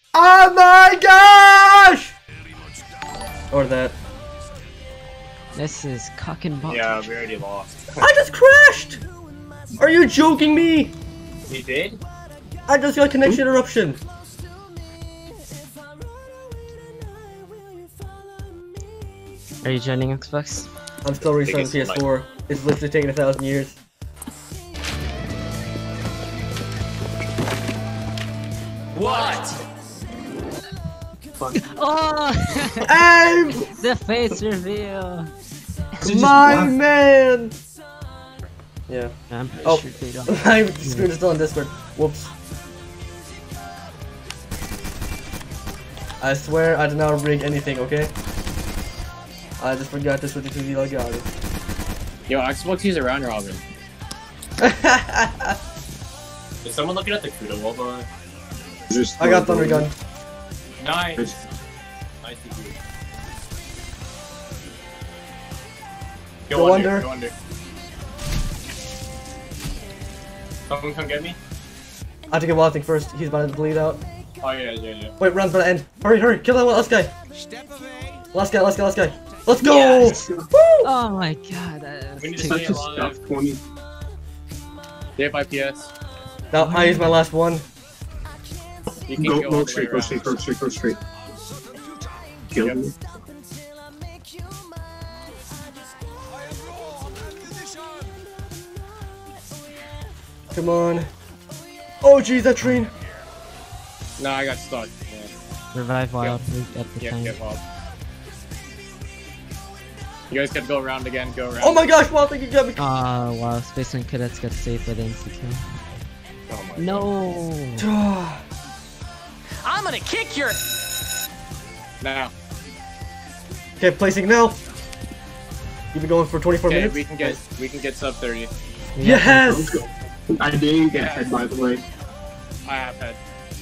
Oh my gosh! Or that. This is cock and ball. Yeah, we already lost. I just crashed! Are you joking me? You did? I just got connection interruption. Are you joining Xbox? I'm still restarting PS4. It's literally taking 1,000 years. What? Oh! Aim! The face reveal! My man! Yeah. I'm pretty Oh, sure they don't. my screen is still on Discord. Whoops. I swear I did not rig anything, okay? I just forgot this with the TV Legato. Yo, Xbox use a round robin. Is someone looking at the Kudo wall? I got Thunder Gun. Nice. Nice to do. Go under. Go under. Someone come get me? I have to get Watting first. He's about to bleed out. Oh yeah. Wait, round's about to end. Hurry, kill that one, last guy. Last guy. Let's go! Yes. Woo! Oh my god. We need to stay alive. 20. They have IPS. Now, I use my last one. You can Go all the way straight, around. go straight. Kill Yep. me. Come on. Oh jeez, that train. No, I got stuck. Yeah. Revive wild at the time. Get wild. You guys gotta go around again, go around. Oh my gosh, Watting, you got me. Wow, Spaceman Cadets got saved by the NCT. Oh my No! I'm gonna kick your. Now. Okay, placing now. You've been going for 24 Okay, minutes. we can get sub 30. Yes! Let's go. I didn't get head, by the way. I have head.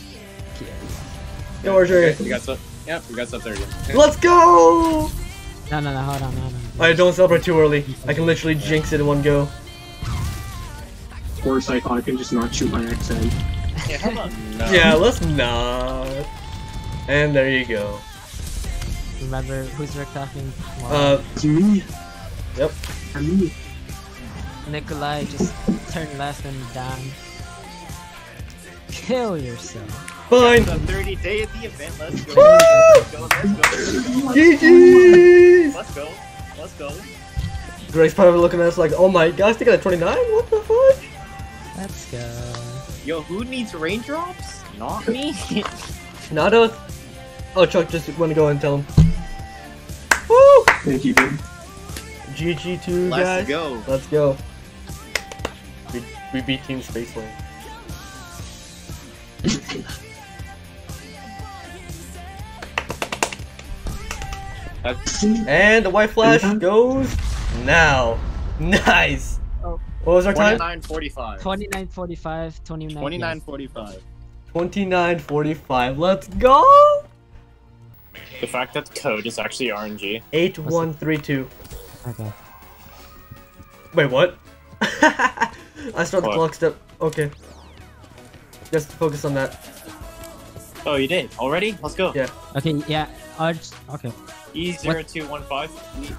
Go, Archer. Okay, we got sub. Yep, we got sub 30. Let's go! No, hold on. Alright, don't celebrate too early. I can literally jinx it in one go. Of course, I thought I could just not shoot my XN. Yeah, hold on. No. Yeah, let's not. And there you go. Remember who's we're talking? It's me. Yep. I'm me. Nikolai, just turn left and down. Kill yourself. Fine. The 30 day of the event. Let's go. Woo! Let's go. GG's! Let's go. Greg's probably looking at us like, oh my gosh, they got a 29? What the fuck? Let's go. Yo, who needs raindrops? Not me. Not us. Oh, Chuck just want to go and tell him. Woo! Thank you, dude. GG2, guys. Let's go. Let's go. We beat Team Spaceland. And the white flash goes now. Nice. Oh. What was our time? 29:45. 29:45, 29. 29:45. 29:45. Let's go. The fact that the code is actually RNG. 8132. Okay. Wait, what? I start the What? clock step. Okay. Just focus on that. Oh, you did already? Let's go. Yeah. Okay, yeah. Okay. E0215.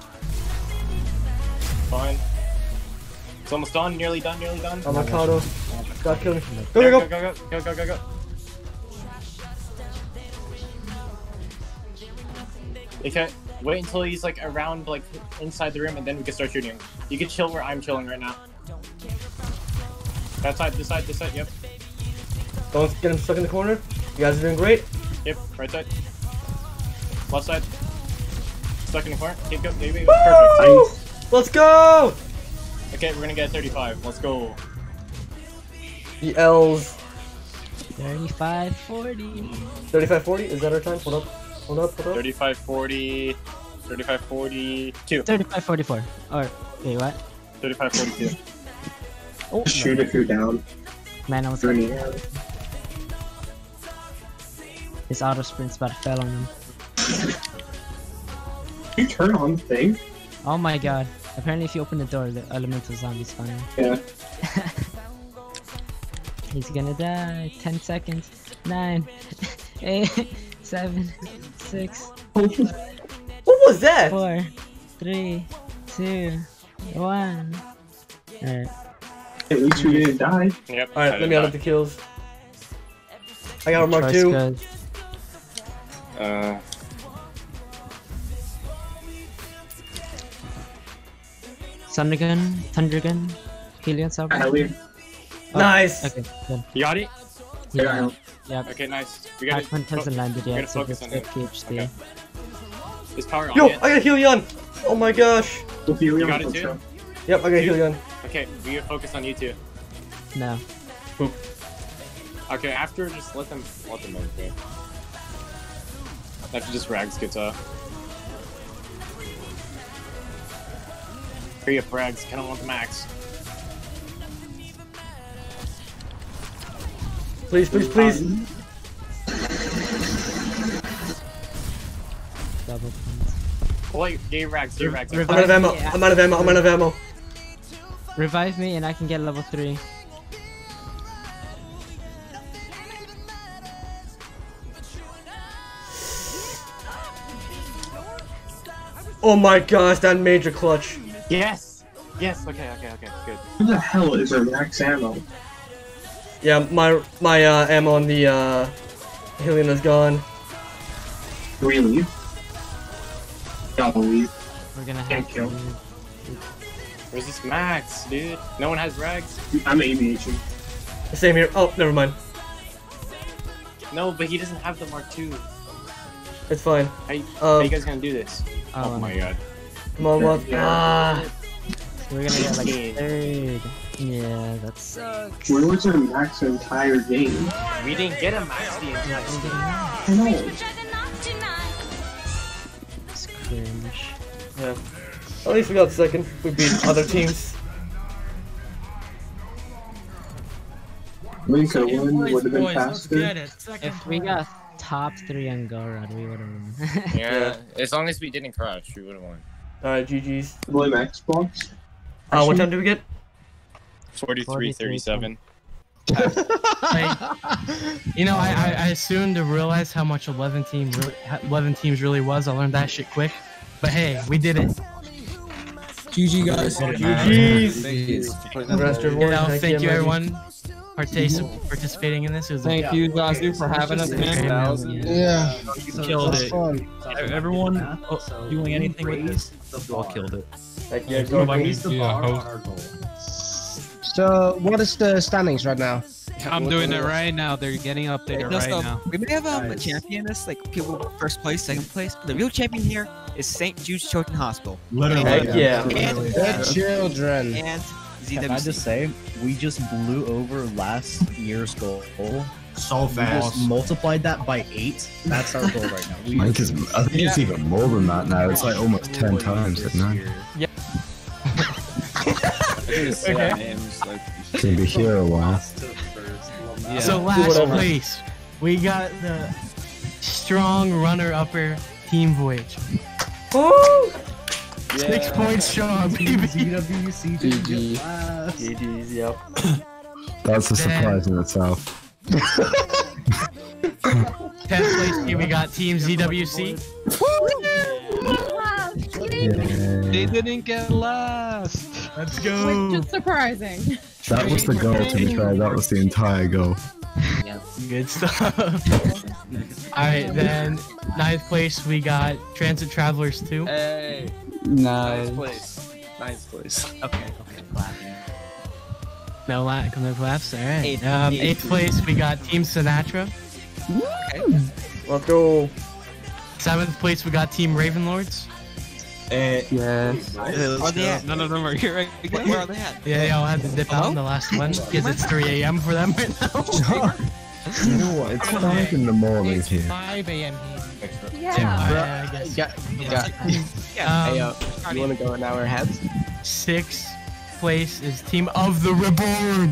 Fine. It's almost done. Nearly done. Avocado. God kill me. Go. Go. Okay, wait until he's like around, like inside the room, and then we can start shooting him. You can chill where I'm chilling right now. That side, this side, yep. Don't get him stuck in the corner. You guys are doing great. Yep, right side. Left side. Stuck in the corner. Keep going. Maybe. Woo! Perfect. Let's go! Okay, we're gonna get 35. Let's go. The L's. 35:40. 35:40? Is that our time? Hold up. 35:40. 35:42. 35:44. Or wait, what? 35:42. Oh, Shoot if you're down. man, I was Turning like, out. his auto sprint's about to fail on him. You turn on the thing? Oh my god. Apparently if you open the door, the elemental zombies spawn. Yeah. He's gonna die. 10 seconds. 9, 8, 7, 6, What was that? 4, 3, 2, 1. Alright. At least we didn't die. Yep. Alright, let me out of the kills. I got Mark 2. Good. Thunder gun, Helion Cyber. Alien. Nice! Okay, good. You got it? Yeah. Yep. Okay, nice. We got Attachment hasn't landed we gotta yet, so focus just on get it. PhD. Okay. Is power on Yo, yet? I got Helion! Oh my gosh! With you, You got it too? Yep, I got Helion. Okay, we gotta focus on you two. No. Okay, after just let them move, okay? After just Rags gets up. Hurry up, Rags. I don't want the max. Please, please, please! Double points. Oh, wait, get Rags, get Rags. I'm out of ammo, I'm out of ammo, I'm out of ammo. Revive me and I can get level 3. Oh my gosh, that major clutch. Yes! Yes, okay, good. Who the hell is our max ammo? Yeah, my ammo on the Helion is gone. Really? Golly. We're gonna have Can't to kill. Where's this max, dude? No one has Rags? I'm aviation. Same here. Oh, never mind. No, but he doesn't have the Mark II. It's fine. How you guys gonna do this? Oh, my god. Come on, what? Ah! We're gonna get like 3rd. Yeah, that sucks. Where was our max entire game? We didn't get a max the entire game. I know. It's cringe. Yeah. At least we got second. We beat other teams. We could have won, would have been faster. If we got top 3 on Go Run, we would have won. Yeah, as long as we didn't crash, we would have won. Alright, GG's. Blame Xbox. What time did we get? 43-37. You know, I assumed to realize how much 11 teams really was. I learned that shit quick. But hey, we did it. GG guys. GG's. Thank you everyone participating in this. It was Thank you Zazu for having us, man. Yeah. You killed it. Everyone doing anything with this? All killed it. Thank you. So, what is the standings right now? I'm doing it right now. They're getting updated right now. We may have a champion in this, like people first place, second place, but the real champion here is St. Jude's Children's Hospital. Literally. Heck yeah. The children. And ZWC. Can I just say, we just blew over last year's goal. So fast. We just multiplied that by 8. That's our goal right now. I think it's even more than that now. It's like almost 10 times at 9. Yeah. Okay. Can be here a while. Yeah. So last place, we got the strong runner-upper Team Voyage. Woo! 6 points strong, baby. GG's, yep. That's a surprise in itself. 10th place here we got Team ZWC. They didn't get last. Let's go. Which is surprising. That was the goal, to be fair. That was the entire goal. Good stuff. Alright, then 9th place we got Transit Travelers 2. Hey. Nice. Nice place. Okay, clapping. No claps. Alright. 8th place we got Team Sinatra. Okay. Let's go. 7th place we got Team Ravenlords. Yes. Are they at? None of them are here right now. Where are they at? Yeah, they all had to dip out in the last one because it's 3 AM for them right now. You know what? It's 5 in the morning here. 5 AM here. Yeah. I guess. You want to go an hour ahead? 6th place is Team of the Reborn.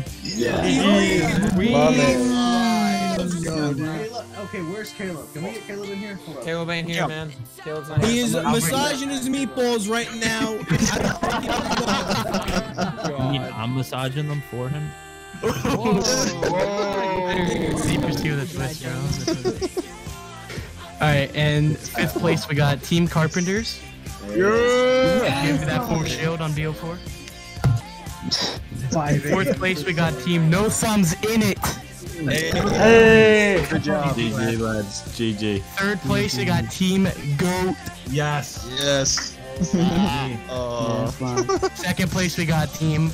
Let's go, dude. Okay, where's Caleb? Can we get Caleb in here? Hold on. Caleb ain't here, man. Caleb's not He is massaging his meatballs right now. I'm massaging them for him. Z4C2 the twist, Alright, and 5th place we got Team Carpenters. Yeah! Give me that full shield on BO4. 4th place we got Team No Thumbs in It. Hey! Good job. GG, lads. GG. 3rd place we got Team Goat. Yes. Yes. 2nd place we got Team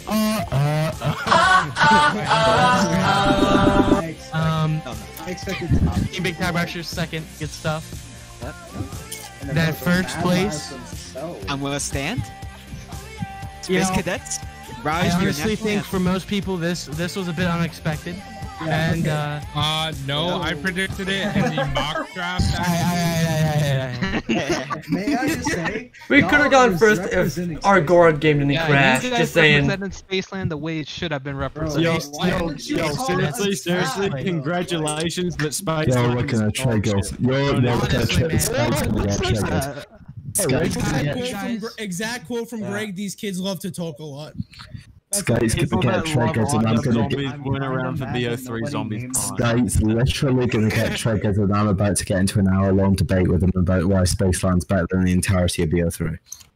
Team Big Time Rushers 2nd. Good stuff. Then 1st place. I'm gonna stand. You Space know, Cadets. I honestly think for most people this was a bit unexpected. And no, I predicted it in the mock draft. May I just say, we could have gone first if our Gorod game didn't crash. You guys Just saying. represented Spaceland the way it should have been represented. Yo, seriously, congratulations that Space. You're looking at Trey Girls. You're looking at Trey Girls. Exact quote from Greg, these kids love to talk a lot. Skate's gonna get triggered and I'm gonna get around for BO3 Zombies. Skate's literally gonna get triggered and I'm about to get into an hour-long debate with him about why Spaceland's better than the entirety of BO3.